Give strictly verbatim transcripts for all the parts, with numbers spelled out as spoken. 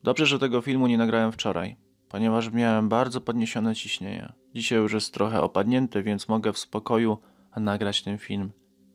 Dobrze, że tego filmu nie nagrałem wczoraj, ponieważ miałem bardzo podniesione ciśnienie. Dzisiaj już jest trochę opadnięte, więc mogę w spokoju nagrać ten film.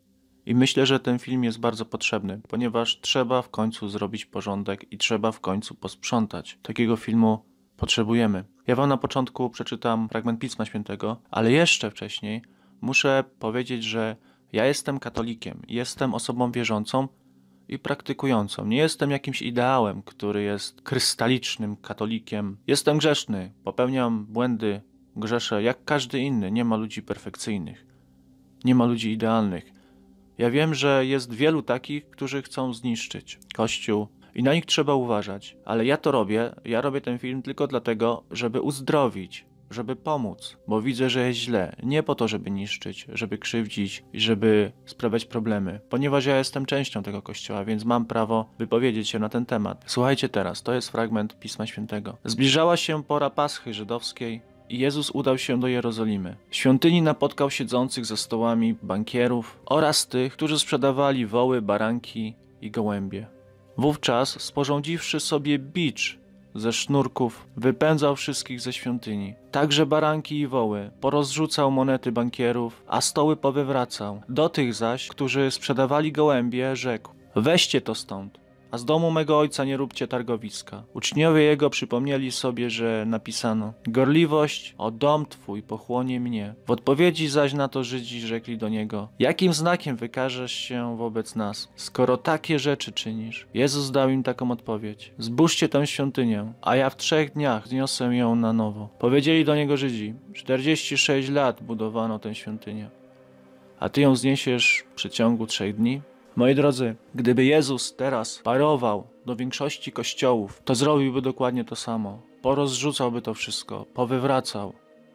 I myślę, że ten film jest bardzo potrzebny, ponieważ trzeba w końcu zrobić porządek i trzeba w końcu posprzątać. Takiego filmu potrzebujemy. Ja wam na początku przeczytam fragment Pisma Świętego, ale jeszcze wcześniej muszę powiedzieć, że ja jestem katolikiem, jestem osobą wierzącą i praktykującą. Nie jestem jakimś ideałem, który jest krystalicznym katolikiem. Jestem grzeszny, popełniam błędy, grzeszę jak każdy inny. Nie ma ludzi perfekcyjnych, nie ma ludzi idealnych. Ja wiem, że jest wielu takich, którzy chcą zniszczyć Kościół i na nich trzeba uważać, ale ja to robię, ja robię ten film tylko dlatego, żeby uzdrowić, żeby pomóc, bo widzę, że jest źle. Nie po to, żeby niszczyć, żeby krzywdzić i żeby sprawiać problemy, ponieważ ja jestem częścią tego Kościoła, więc mam prawo wypowiedzieć się na ten temat. Słuchajcie teraz, to jest fragment Pisma Świętego. Zbliżała się pora Paschy żydowskiej i Jezus udał się do Jerozolimy. W świątyni napotkał siedzących za stołami bankierów oraz tych, którzy sprzedawali woły, baranki i gołębie. Wówczas, sporządziwszy sobie bicz ze sznurków, wypędzał wszystkich ze świątyni. Także baranki i woły. Porozrzucał monety bankierów, a stoły powywracał. Do tych zaś, którzy sprzedawali gołębie, rzekł: weźcie to stąd, a z domu mego ojca nie róbcie targowiska. Uczniowie jego przypomnieli sobie, że napisano: gorliwość o dom twój pochłonie mnie. W odpowiedzi zaś na to Żydzi rzekli do niego: jakim znakiem wykażesz się wobec nas, skoro takie rzeczy czynisz? Jezus dał im taką odpowiedź: zburzcie tę świątynię, a ja w trzech dniach zniosę ją na nowo. Powiedzieli do niego Żydzi: czterdzieści sześć lat budowano tę świątynię, a ty ją zniesiesz w przeciągu trzech dni? Moi drodzy, gdyby Jezus teraz parował do większości kościołów, to zrobiłby dokładnie to samo. Porozrzucałby to wszystko, powywracał.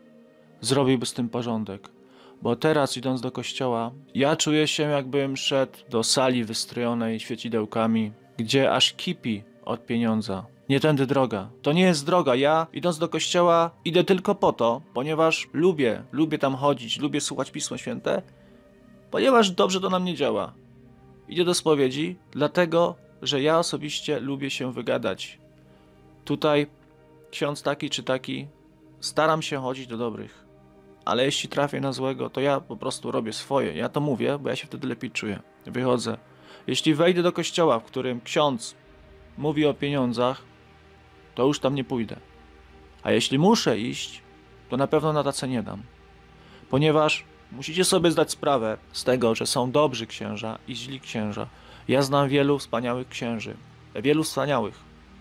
Zrobiłby z tym porządek. Bo teraz, idąc do kościoła, ja czuję się, jakbym szedł do sali wystrojonej świecidełkami, gdzie aż kipi od pieniądza. Nie tędy droga. To nie jest droga. Ja, idąc do kościoła, idę tylko po to, ponieważ lubię, lubię tam chodzić, lubię słuchać Pismo Święte, ponieważ dobrze to na mnie działa. Idę do spowiedzi, dlatego, że ja osobiście lubię się wygadać. Tutaj ksiądz taki czy taki, staram się chodzić do dobrych. Ale jeśli trafię na złego, to ja po prostu robię swoje. Ja to mówię, bo ja się wtedy lepiej czuję. Wychodzę. Jeśli wejdę do kościoła, w którym ksiądz mówi o pieniądzach, to już tam nie pójdę. A jeśli muszę iść, to na pewno na tacę nie dam. Ponieważ musicie sobie zdać sprawę z tego, że są dobrzy księża i źli księża. Ja znam wielu wspaniałych księży. Wielu wspaniałych.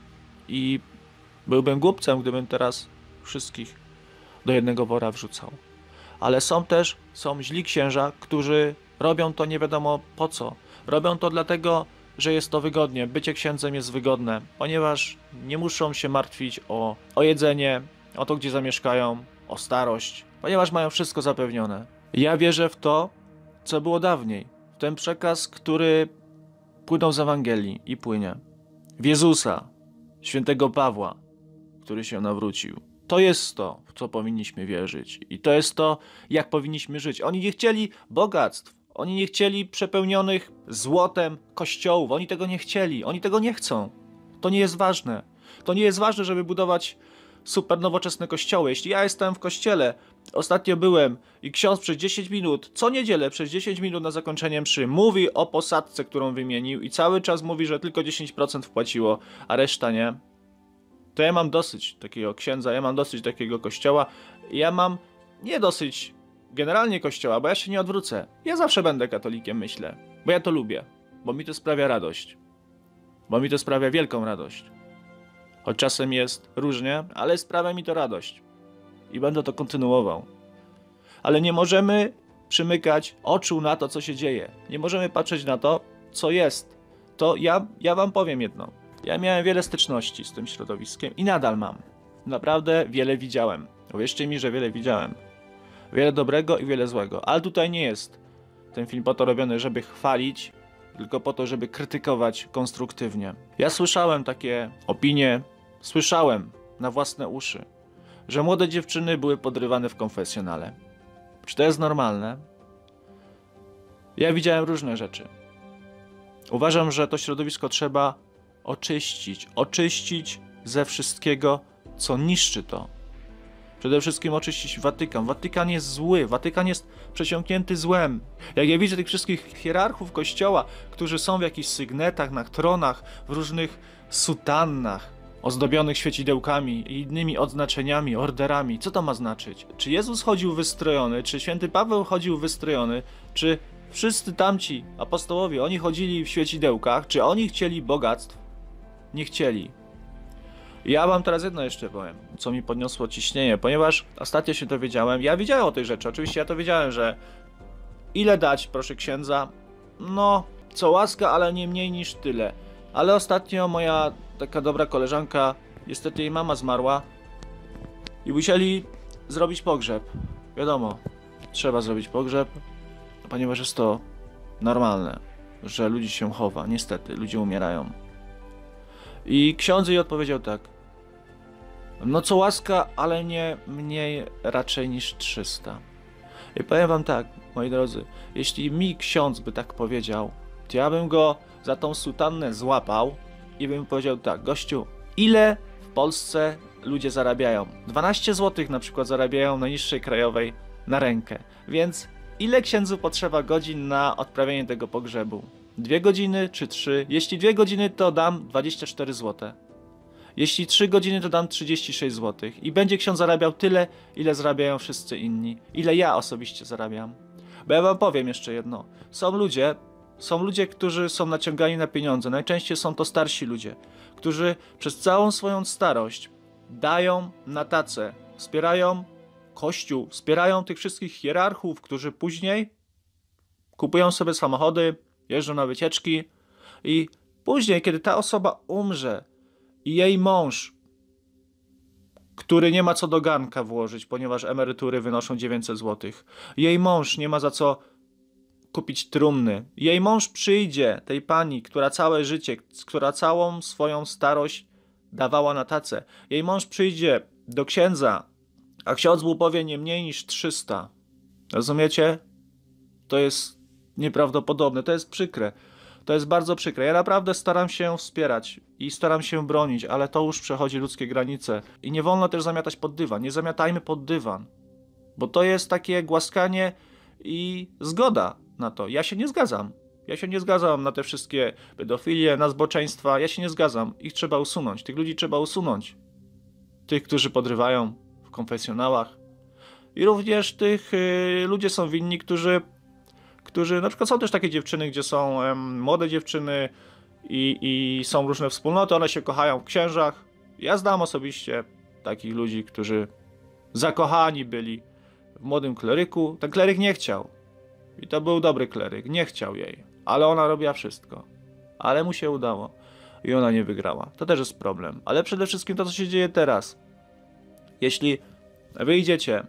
I byłbym głupcem, gdybym teraz wszystkich do jednego wora wrzucał. Ale są też, są źli księża, którzy robią to nie wiadomo po co. Robią to dlatego, że jest to wygodnie. Bycie księdzem jest wygodne, ponieważ nie muszą się martwić o, o jedzenie, o to, gdzie zamieszkają, o starość, ponieważ mają wszystko zapewnione. Ja wierzę w to, co było dawniej. W ten przekaz, który płynął z Ewangelii i płynie. W Jezusa, świętego Pawła, który się nawrócił. To jest to, w co powinniśmy wierzyć. I to jest to, jak powinniśmy żyć. Oni nie chcieli bogactw. Oni nie chcieli przepełnionych złotem kościołów. Oni tego nie chcieli. Oni tego nie chcą. To nie jest ważne. To nie jest ważne, żeby budować super nowoczesne kościoły. Jeśli ja jestem w kościele, ostatnio byłem i ksiądz przez dziesięć minut, co niedzielę przez dziesięć minut na zakończenie mszy mówi o posadzce, którą wymienił i cały czas mówi, że tylko dziesięć procent wpłaciło, a reszta nie, to ja mam dosyć takiego księdza, ja mam dosyć takiego kościoła, ja mam nie dosyć generalnie kościoła, bo ja się nie odwrócę. Ja zawsze będę katolikiem, myślę, bo ja to lubię, bo mi to sprawia radość, bo mi to sprawia wielką radość. Choć czasem jest różnie, ale sprawia mi to radość. I będę to kontynuował. Ale nie możemy przymykać oczu na to, co się dzieje. Nie możemy patrzeć na to, co jest. To ja, ja wam powiem jedno. Ja miałem wiele styczności z tym środowiskiem i nadal mam. Naprawdę wiele widziałem. Uwierzcie mi, że wiele widziałem. Wiele dobrego i wiele złego. Ale tutaj nie jest ten film po to robiony, żeby chwalić, tylko po to, żeby krytykować konstruktywnie. Ja słyszałem takie opinie, słyszałem na własne uszy, że młode dziewczyny były podrywane w konfesjonale. Czy to jest normalne? Ja widziałem różne rzeczy. Uważam, że to środowisko trzeba oczyścić. Oczyścić ze wszystkiego, co niszczy to. Przede wszystkim oczyścić Watykan. Watykan jest zły, Watykan jest przesiąknięty złem. Jak ja widzę tych wszystkich hierarchów kościoła, którzy są w jakichś sygnetach, na tronach, w różnych sutannach, ozdobionych świecidełkami i innymi odznaczeniami, orderami. Co to ma znaczyć? Czy Jezus chodził wystrojony? Czy święty Paweł chodził wystrojony? Czy wszyscy tamci apostołowie, oni chodzili w świecidełkach? Czy oni chcieli bogactw? Nie chcieli. Ja wam teraz jedno jeszcze powiem, co mi podniosło ciśnienie, ponieważ ostatnio się dowiedziałem, ja wiedziałem o tej rzeczy, oczywiście ja to wiedziałem, że ile dać, proszę księdza? No, co łaska, ale nie mniej niż tyle. Ale ostatnio moja taka dobra koleżanka, niestety jej mama zmarła i musieli zrobić pogrzeb. Wiadomo, trzeba zrobić pogrzeb, ponieważ jest to normalne, że ludzi się chowa, niestety, ludzie umierają. I ksiądz jej odpowiedział tak: no co łaska, ale nie mniej raczej niż trzysta. I powiem wam tak, moi drodzy, jeśli mi ksiądz by tak powiedział, to ja bym go za tą sutannę złapał i bym powiedział tak: gościu, ile w Polsce ludzie zarabiają? dwanaście złotych na przykład zarabiają na niższej krajowej na rękę, więc ile księdzu potrzeba godzin na odprawienie tego pogrzebu? Dwie godziny czy trzy? Jeśli dwie godziny, to dam dwadzieścia cztery złote. Jeśli trzy godziny, to dam trzydzieści sześć złotych. I będzie ksiądz zarabiał tyle, ile zarabiają wszyscy inni. Ile ja osobiście zarabiam. Bo ja wam powiem jeszcze jedno. Są ludzie, są ludzie, którzy są naciągani na pieniądze. Najczęściej są to starsi ludzie, którzy przez całą swoją starość dają na tacę, wspierają Kościół, wspierają tych wszystkich hierarchów, którzy później kupują sobie samochody, jeżdżą na wycieczki i później, kiedy ta osoba umrze i jej mąż, który nie ma co do garnka włożyć, ponieważ emerytury wynoszą dziewięćset złotych, jej mąż nie ma za co kupić trumny, jej mąż przyjdzie, tej pani, która całe życie, która całą swoją starość dawała na tacę, jej mąż przyjdzie do księdza, a ksiądz mu powie nie mniej niż trzysta. Rozumiecie? To jest nieprawdopodobne, to jest przykre. To jest bardzo przykre. Ja naprawdę staram się wspierać i staram się bronić, ale to już przechodzi ludzkie granice. I nie wolno też zamiatać pod dywan. Nie zamiatajmy pod dywan. Bo to jest takie głaskanie i zgoda na to. Ja się nie zgadzam. Ja się nie zgadzam na te wszystkie pedofilie, na zboczeństwa. Ja się nie zgadzam. Ich trzeba usunąć. Tych ludzi trzeba usunąć. Tych, którzy podrywają w konfesjonałach. I również tych yy, ludzie są winni, którzy którzy, na przykład są też takie dziewczyny, gdzie są em, młode dziewczyny i, i są różne wspólnoty, one się kochają w księżach. Ja znam osobiście takich ludzi, którzy zakochani byli w młodym kleryku. Ten kleryk nie chciał. I to był dobry kleryk, nie chciał jej. Ale ona robiła wszystko. Ale mu się udało. I ona nie wygrała. To też jest problem. Ale przede wszystkim to, co się dzieje teraz. Jeśli wyjdziecie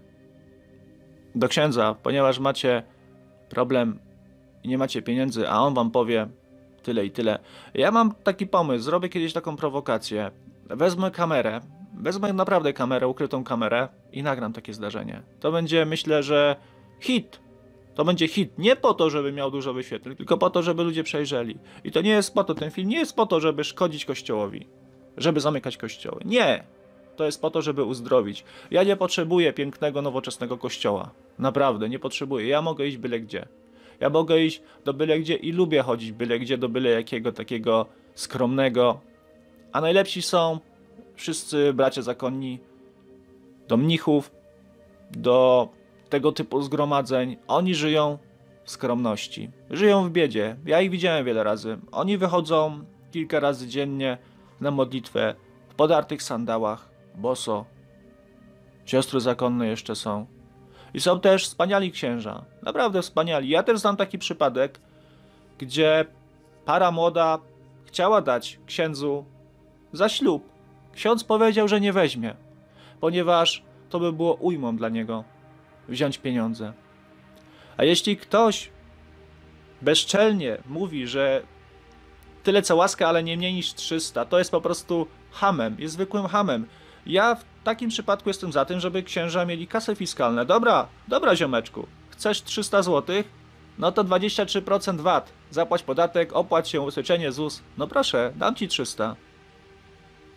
do księdza, ponieważ macie problem i nie macie pieniędzy, a on wam powie tyle i tyle. Ja mam taki pomysł, zrobię kiedyś taką prowokację. Wezmę kamerę, wezmę naprawdę kamerę, ukrytą kamerę i nagram takie zdarzenie. To będzie, myślę, że hit. To będzie hit. Nie po to, żeby miał dużo wyświetleń, tylko po to, żeby ludzie przejrzeli. I to nie jest po to, ten film nie jest po to, żeby szkodzić Kościołowi, żeby zamykać kościoły. Nie! To jest po to, żeby uzdrowić. Ja nie potrzebuję pięknego, nowoczesnego kościoła. Naprawdę, nie potrzebuję. Ja mogę iść byle gdzie. Ja mogę iść do byle gdzie i lubię chodzić byle gdzie, do byle jakiego takiego skromnego. A najlepsi są wszyscy bracia zakonni, do mnichów, do tego typu zgromadzeń. Oni żyją w skromności. Żyją w biedzie. Ja ich widziałem wiele razy. Oni wychodzą kilka razy dziennie na modlitwę w podartych sandałach, boso. Siostry zakonne jeszcze są. I są też wspaniali księża. Naprawdę wspaniali. Ja też znam taki przypadek, gdzie para młoda chciała dać księdzu za ślub. Ksiądz powiedział, że nie weźmie, ponieważ to by było ujmą dla niego wziąć pieniądze. A jeśli ktoś bezczelnie mówi, że tyle co łaska, ale nie mniej niż trzysta, to jest po prostu chamem, jest zwykłym chamem. Ja w takim przypadku jestem za tym, żeby księża mieli kasy fiskalne. Dobra, dobra ziomeczku, chcesz trzysta złotych? No to dwadzieścia trzy procent V A T. Zapłać podatek, opłać się ubezpieczenie Z U S. No proszę, dam ci trzysta.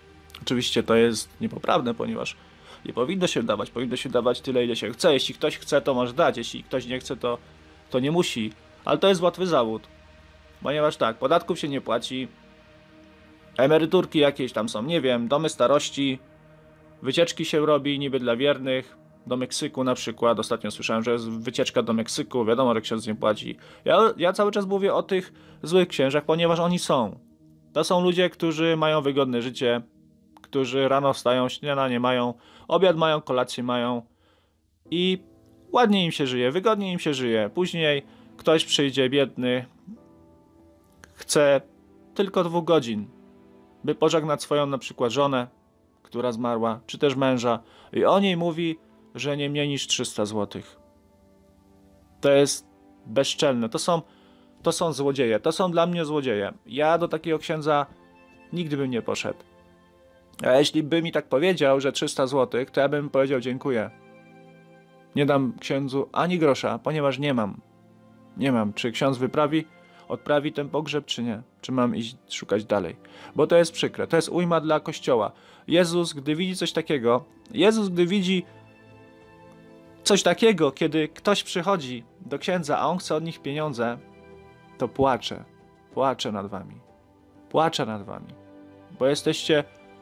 Oczywiście to jest niepoprawne, ponieważ nie powinno się dawać. Powinno się dawać tyle, ile się chce. Jeśli ktoś chce, to masz dać. Jeśli ktoś nie chce, to, to nie musi. Ale to jest łatwy zawód. Ponieważ tak, podatków się nie płaci. Emeryturki jakieś tam są, nie wiem, domy starości. Wycieczki się robi niby dla wiernych. Do Meksyku na przykład. Ostatnio słyszałem, że jest wycieczka do Meksyku. Wiadomo, że ksiądz nie płaci. Ja, ja cały czas mówię o tych złych księżach, ponieważ oni są. To są ludzie, którzy mają wygodne życie. Którzy rano wstają, śniadanie mają, obiad mają, kolację mają. I ładnie im się żyje, wygodnie im się żyje. Później ktoś przyjdzie biedny. Chce tylko dwóch godzin, by pożegnać swoją na przykład żonę, która zmarła, czy też męża, i o niej mówi, że nie mniej niż trzysta złotych. To jest bezczelne. To są, to są złodzieje. To są dla mnie złodzieje. Ja do takiego księdza nigdy bym nie poszedł. A jeśli by mi tak powiedział, że trzysta złotych, to ja bym powiedział dziękuję. Nie dam księdzu ani grosza, ponieważ nie mam. Nie mam. Czy ksiądz wyprawi, odprawi ten pogrzeb, czy nie? Czy mam iść szukać dalej? Bo to jest przykre. To jest ujma dla Kościoła. Jezus, gdy widzi coś takiego, Jezus, gdy widzi coś takiego, kiedy ktoś przychodzi do księdza, a on chce od nich pieniądze, to płacze. Płacze nad wami. Płacze nad wami. Bo jesteście...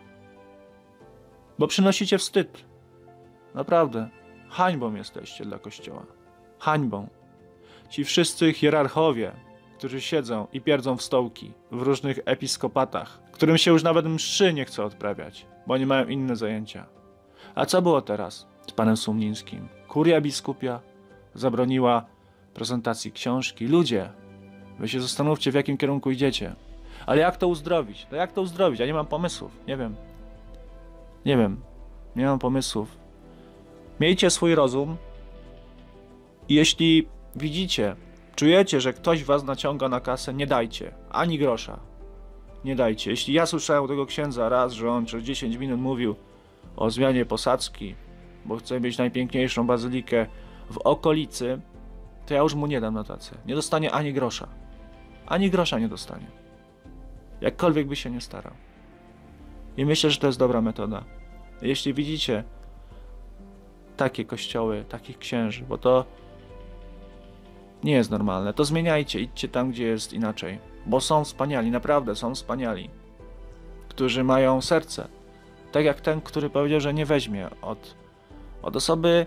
Bo przynosicie wstyd. Naprawdę. Hańbą jesteście dla Kościoła. Hańbą. Ci wszyscy hierarchowie, którzy siedzą i pierdzą w stołki w różnych episkopatach, którym się już nawet mszy nie chce odprawiać, bo oni mają inne zajęcia. A co było teraz z panem Sumlińskim? Kuria biskupia zabroniła prezentacji książki. Ludzie, wy się zastanówcie, w jakim kierunku idziecie. Ale jak to uzdrowić? No jak to uzdrowić? Ja nie mam pomysłów. Nie wiem. Nie wiem. Nie mam pomysłów. Miejcie swój rozum i jeśli widzicie, czujecie, że ktoś was naciąga na kasę, nie dajcie. Ani grosza. Nie dajcie. Jeśli ja słyszałem u tego księdza raz, że on przez dziesięć minut mówił o zmianie posadzki, bo chce mieć najpiękniejszą bazylikę w okolicy, to ja już mu nie dam na tacę. Nie dostanie ani grosza. Ani grosza nie dostanie. Jakkolwiek by się nie starał. I myślę, że to jest dobra metoda. Jeśli widzicie takie kościoły, takich księży, bo to nie jest normalne, to zmieniajcie, idźcie tam, gdzie jest inaczej. Bo są wspaniali, naprawdę są wspaniali. Którzy mają serce. Tak jak ten, który powiedział, że nie weźmie od, od osoby,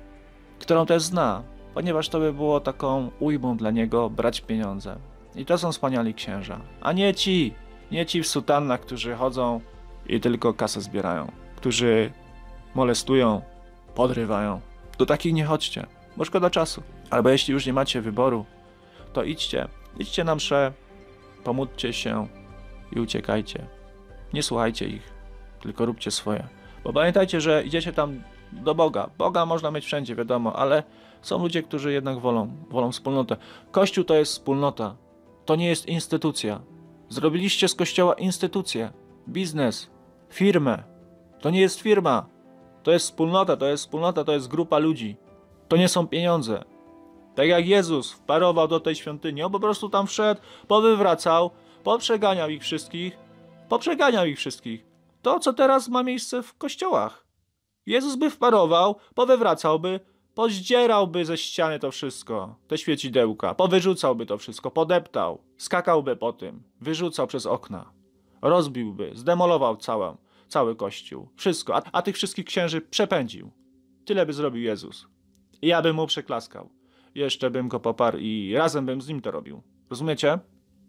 którą też zna. Ponieważ to by było taką ujmą dla niego brać pieniądze. I to są wspaniali księża. A nie ci, nie ci w sutannach, którzy chodzą i tylko kasę zbierają. Którzy molestują, podrywają. Do takich nie chodźcie, bo szkoda czasu. Albo jeśli już nie macie wyboru, to idźcie, idźcie na mszę, pomódlcie się i uciekajcie. Nie słuchajcie ich, tylko róbcie swoje. Bo pamiętajcie, że idziecie tam do Boga. Boga można mieć wszędzie, wiadomo, ale są ludzie, którzy jednak wolą, wolą wspólnotę. Kościół to jest wspólnota, to nie jest instytucja. Zrobiliście z Kościoła instytucję, biznes, firmę. To nie jest firma, to jest wspólnota, to jest wspólnota, to jest grupa ludzi. To nie są pieniądze. Tak jak Jezus wparował do tej świątyni, on po prostu tam wszedł, powywracał, poprzeganiał ich wszystkich, poprzeganiał ich wszystkich. To, co teraz ma miejsce w kościołach. Jezus by wparował, powywracałby, pozdzierałby ze ściany to wszystko, te świecidełka, powyrzucałby to wszystko, podeptał, skakałby po tym, wyrzucał przez okna, rozbiłby, zdemolował całą, cały kościół, wszystko, a, a tych wszystkich księży przepędził. Tyle by zrobił Jezus. I ja bym mu przyklaskał. Jeszcze bym go poparł i razem bym z nim to robił. Rozumiecie?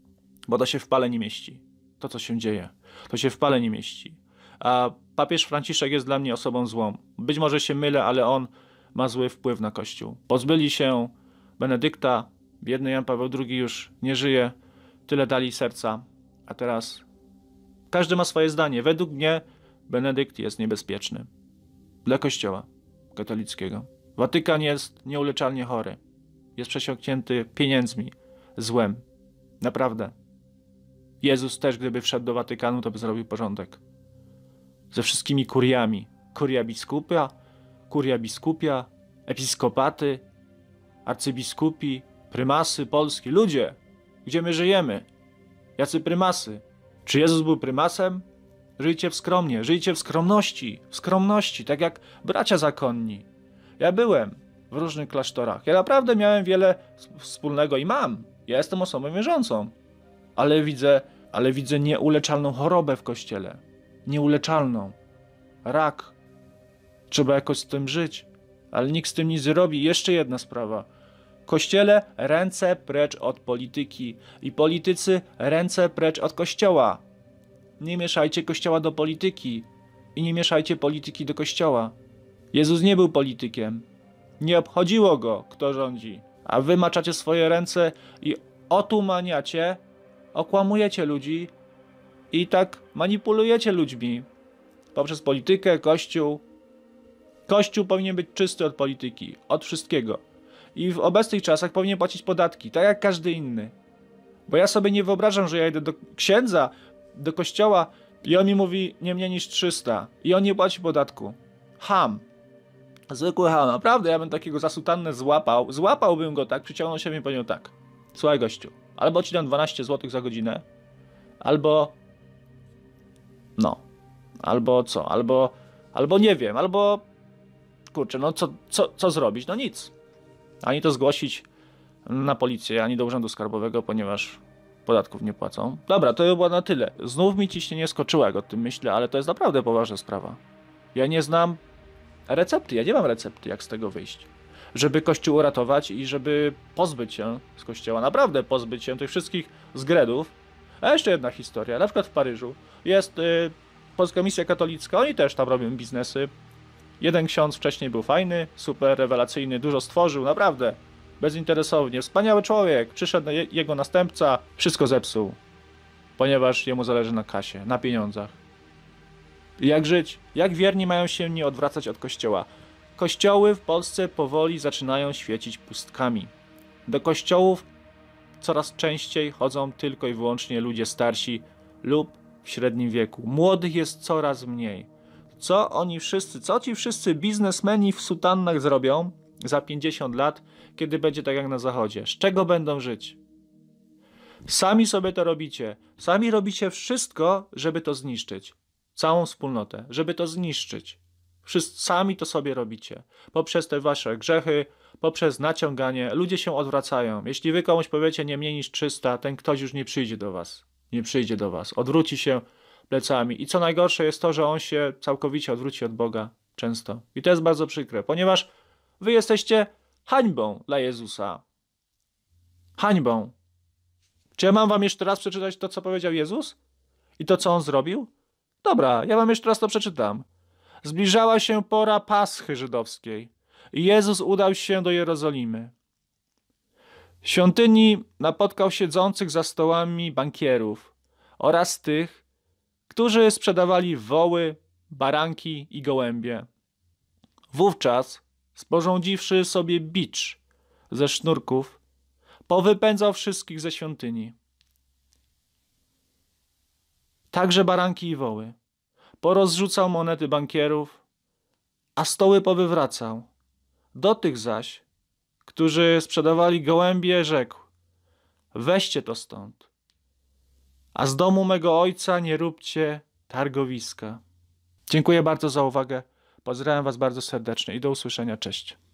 Bo to się w pale nie mieści. To, co się dzieje, to się w pale nie mieści. A papież Franciszek jest dla mnie osobą złą. Być może się mylę, ale on ma zły wpływ na Kościół. Pozbyli się Benedykta, biedny Jan Paweł drugi już nie żyje, tyle dali serca, a teraz każdy ma swoje zdanie. Według mnie Benedykt jest niebezpieczny dla Kościoła katolickiego. Watykan jest nieuleczalnie chory. Jest przesiąknięty pieniędzmi, złem. Naprawdę. Jezus też, gdyby wszedł do Watykanu, to by zrobił porządek. Ze wszystkimi kuriami. Kuria biskupia, kuria biskupia, episkopaty, arcybiskupi, prymasy polskie. Ludzie, gdzie my żyjemy? Jacy prymasy? Czy Jezus był prymasem? Żyjcie w skromnie, żyjcie w skromności, w skromności, tak jak bracia zakonni. Ja byłem w różnych klasztorach. Ja naprawdę miałem wiele wspólnego i mam. Ja jestem osobą wierzącą. Ale widzę, ale widzę nieuleczalną chorobę w Kościele. Nieuleczalną. Rak. Trzeba jakoś z tym żyć. Ale nikt z tym nic nie robi. Jeszcze jedna sprawa. Kościele ręce precz od polityki. I politycy ręce precz od Kościoła. Nie mieszajcie Kościoła do polityki. I nie mieszajcie polityki do Kościoła. Jezus nie był politykiem. Nie obchodziło go, kto rządzi. A wy maczacie swoje ręce i otumaniacie, okłamujecie ludzi i tak manipulujecie ludźmi. Poprzez politykę, Kościół. Kościół powinien być czysty od polityki, od wszystkiego. I w obecnych czasach powinien płacić podatki, tak jak każdy inny. Bo ja sobie nie wyobrażam, że ja idę do księdza, do kościoła i on mi mówi nie mniej niż trzysta i on nie płaci podatku. Ham. Zwykły ham. Naprawdę, ja bym takiego za sutannę złapał, złapałbym go tak, przyciągnął się i powiedział tak. Słuchaj gościu, albo ci dam dwanaście złotych za godzinę, albo no, albo co, albo, albo nie wiem, albo kurczę, no co, co, co zrobić? No nic. Ani to zgłosić na policję, ani do urzędu skarbowego, ponieważ podatków nie płacą. Dobra, to było na tyle. Znów mi ciśnienie skoczyło, jak o tym myślę, ale to jest naprawdę poważna sprawa. Ja nie znam recepty, ja nie mam recepty, jak z tego wyjść. Żeby Kościół uratować i żeby pozbyć się z Kościoła, naprawdę pozbyć się tych wszystkich zgredów. A jeszcze jedna historia, na przykład w Paryżu jest y, Polska Misja Katolicka, oni też tam robią biznesy. Jeden ksiądz wcześniej był fajny, super rewelacyjny, dużo stworzył, naprawdę, bezinteresownie, wspaniały człowiek. Przyszedł je, jego następca, wszystko zepsuł, ponieważ jemu zależy na kasie, na pieniądzach. Jak żyć? Jak wierni mają się nie odwracać od Kościoła? Kościoły w Polsce powoli zaczynają świecić pustkami. Do kościołów coraz częściej chodzą tylko i wyłącznie ludzie starsi lub w średnim wieku. Młodych jest coraz mniej. Co oni wszyscy, co ci wszyscy biznesmeni w sutannach zrobią za pięćdziesiąt lat, kiedy będzie tak jak na zachodzie? Z czego będą żyć? Sami sobie to robicie. Sami robicie wszystko, żeby to zniszczyć. Całą wspólnotę, żeby to zniszczyć. Wszyscy sami to sobie robicie. Poprzez te wasze grzechy, poprzez naciąganie. Ludzie się odwracają. Jeśli wy komuś powiecie nie mniej niż trzysta, ten ktoś już nie przyjdzie do was. Nie przyjdzie do was. Odwróci się plecami. I co najgorsze jest to, że on się całkowicie odwróci od Boga. Często. I to jest bardzo przykre, ponieważ wy jesteście hańbą dla Jezusa. Hańbą. Czy ja mam wam jeszcze raz przeczytać to, co powiedział Jezus? I to, co on zrobił? Dobra, ja wam jeszcze raz to przeczytam. Zbliżała się pora Paschy żydowskiej i Jezus udał się do Jerozolimy. W świątyni napotkał siedzących za stołami bankierów oraz tych, którzy sprzedawali woły, baranki i gołębie. Wówczas, sporządziwszy sobie bicz ze sznurków, powypędzał wszystkich ze świątyni. Także baranki i woły. Porozrzucał monety bankierów, a stoły powywracał. Do tych zaś, którzy sprzedawali gołębie, rzekł: weźcie to stąd, a z domu mego ojca nie róbcie targowiska. Dziękuję bardzo za uwagę. Pozdrawiam was bardzo serdecznie i do usłyszenia. Cześć.